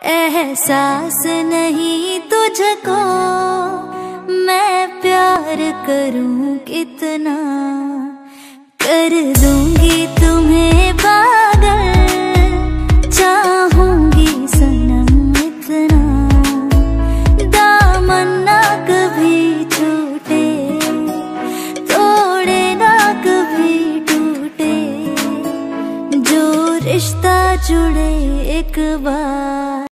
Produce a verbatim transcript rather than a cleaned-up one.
एहसास नहीं तुझको मैं प्यार करूं कितना, कर दूंगी तुम्हें पागल, चाहूंगी सनम इतना। दामन ना कभी छूटे, तोड़े ना कभी टूटे, जो रिश्ता जुड़े एक बार।